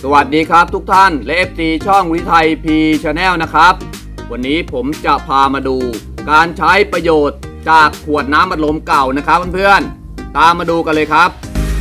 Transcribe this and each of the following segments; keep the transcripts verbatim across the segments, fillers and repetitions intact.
วัสดีครับทุกท่านและ เอฟ ซี ช่องวิทัยพีชาแนลนะครับวันนี้ผมจะพามาดูการใช้ประโยชน์จากขวดน้ำอัดลมเก่านะครับเพื่อนๆตามมาดูกันเลยครับ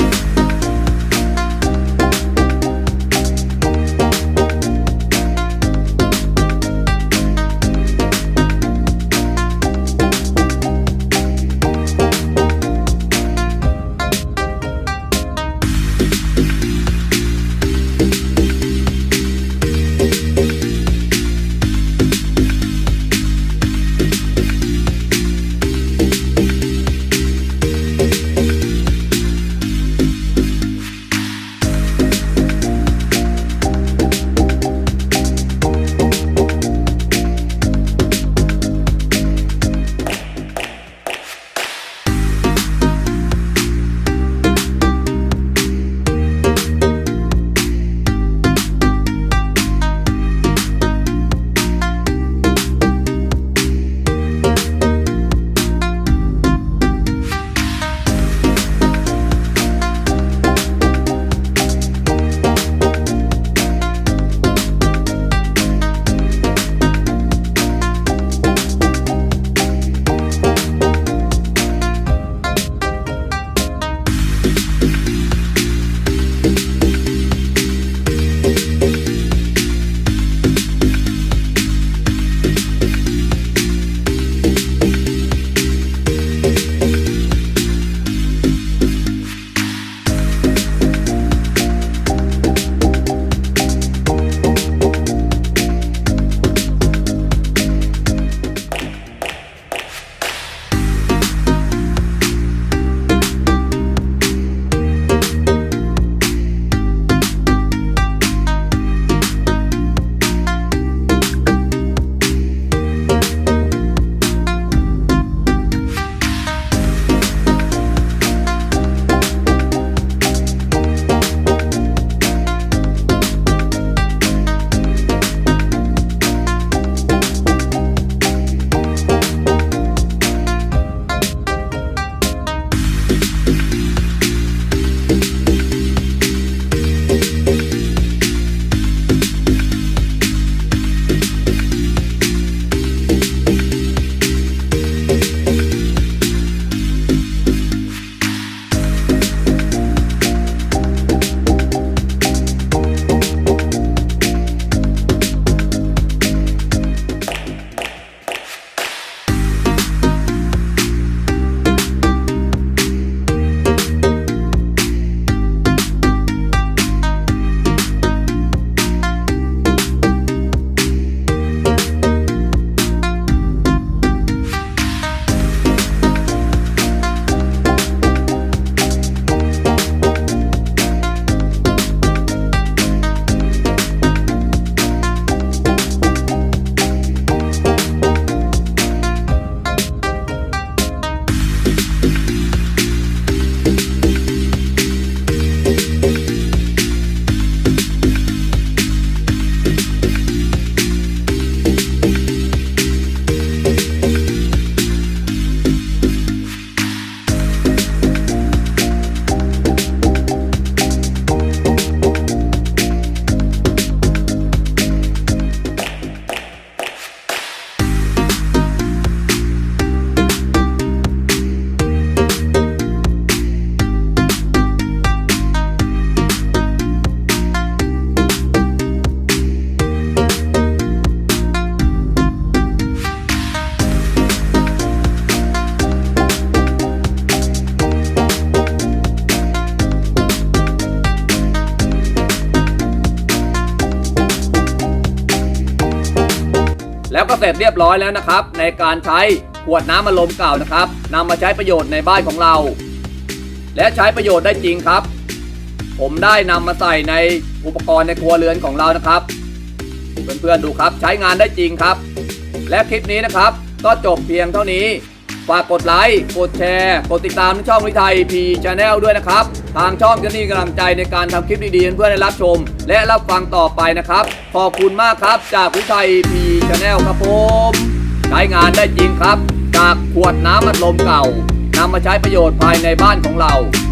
แล้วก็เสร็จเรียบร้อยแล้วนะครับในการใช้ขวดน้ำอัดลมเก่านะครับนำมาใช้ประโยชน์ในบ้านของเราและใช้ประโยชน์ได้จริงครับผมได้นำมาใส่ในอุปกรณ์ในครัวเรือนของเรานะครับเพื่อนๆดูครับใช้งานได้จริงครับและคลิปนี้นะครับก็จบเพียงเท่านี้ฝากกดไลค์กดแชร์กดติดตามช่องวิทัยพีชาแนลด้วยนะครับทางช่องจะมีกำลังใจในการทำคลิปดีๆเพื่อได้รับชมและรับฟังต่อไปนะครับขอบคุณมากครับจากวิทัยพีชาแนลครับผมใช้งานได้จริงครับจากขวดน้ำอัดลมเก่านำมาใช้ประโยชน์ภายในบ้านของเรา